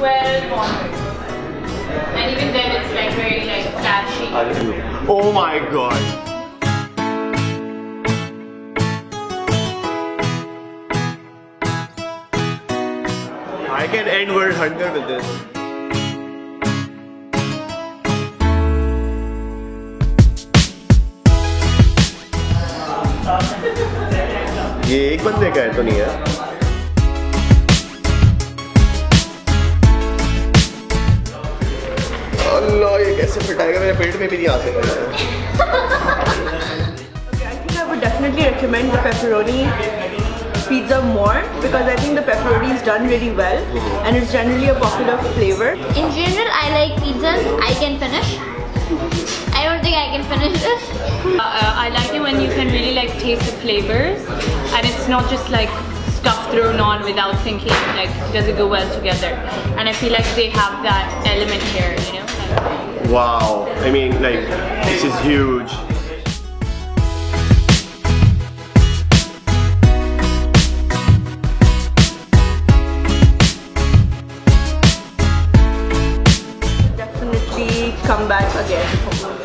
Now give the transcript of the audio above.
12 onwards. And even then it's like very like flashy. Oh my god. I can end World Hunger with this. ये एक बंदे का है तो नहीं है? अल्लाह ये कैसे फिटाएगा, मेरे पेट में भी नहीं आ सकता। Okay, I think I would definitely recommend the pepperoni pizza more because I think the pepperoni is done really well and it's generally a popular flavor. In general, I like pizzas I can finish. I don't think I can finish this. I like it when you can really like taste the flavors and it's not just like stuff thrown on without thinking like does it go well together, and I feel like they have that element here, you know. Wow, I mean like this is huge. Definitely come back again.